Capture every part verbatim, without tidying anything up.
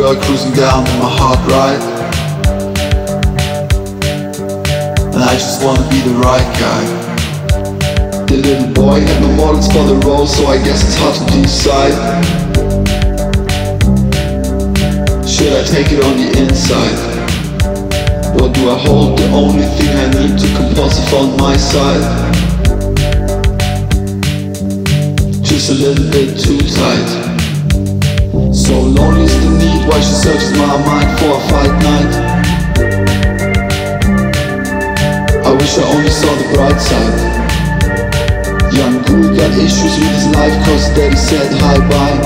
girl cruising down in my hard ride, and I just wanna be the right guy. The little boy had no models for the role, so I guess it's hard to decide. Should I take it on the inside? Or do I hold the only thing I need to compulsive on my side? Just a little bit too tight. So lonely is the need, why she searches my mind for a fight night. I wish I only saw the bright side. Young Guru got issues with his life cause daddy said hi bye.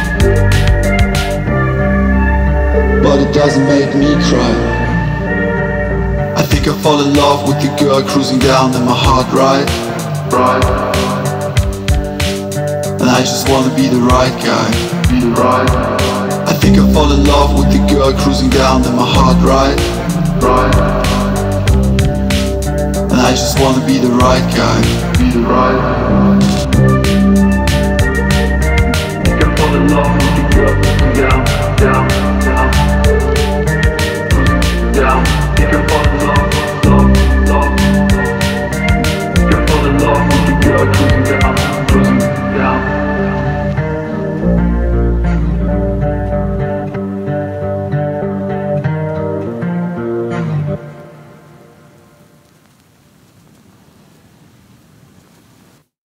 But it doesn't make me cry. I think I fall in love with the girl cruising down in my hard ride, right. And I just wanna be the right guy, be the right. I think I fall in love with the girl cruising down in my hard ride, right. And I just wanna be the right guy, be the right.